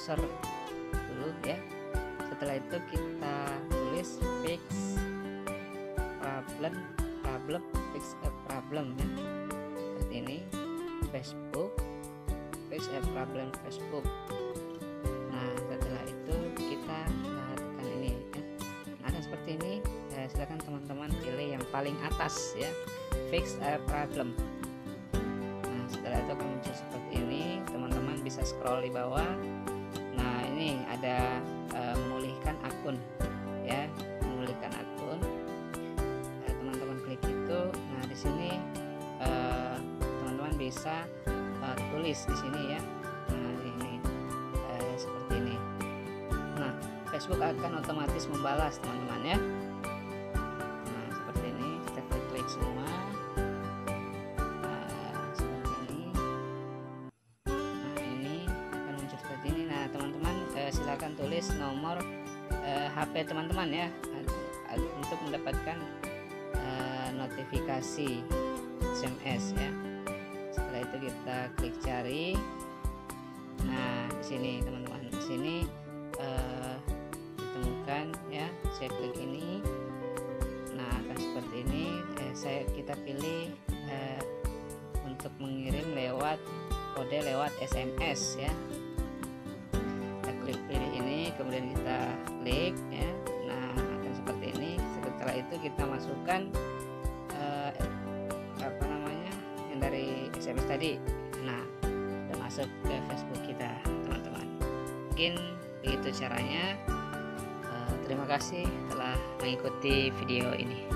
browser dulu ya. Setelah itu kita tulis fix a problem ya, seperti ini. Facebook, fix a problem Facebook. Nah setelah itu kita tekan ini ya. Nah seperti ini, silakan teman-teman pilih yang paling atas ya, fix a problem. Nah setelah itu akan muncul seperti ini, teman-teman bisa scroll di bawah. Nah ini ada memulihkan akun ya, memulihkan akun. Teman-teman klik itu. Nah di sini teman-teman bisa tulis di sini ya. Nah ini seperti ini. Nah Facebook akan otomatis membalas teman-teman ya. Nah seperti ini, kita klik semua. Seperti ini. Nah ini akan muncul seperti ini. Nah teman-teman silakan tulis nomor HP teman-teman ya, untuk mendapatkan notifikasi SMS ya. Setelah itu kita klik cari. Nah di sini teman-teman, di sini ditemukan ya. Saya klik ini. Nah akan seperti ini. Kita pilih untuk mengirim lewat kode lewat SMS ya. Kita klik pilih ini, kemudian kita klik ya. Nah akan seperti ini. Setelah itu kita masukkan yang dari SMS tadi. Nah sudah masuk ke Facebook kita teman-teman. Mungkin begitu caranya. Terima kasih telah mengikuti video ini.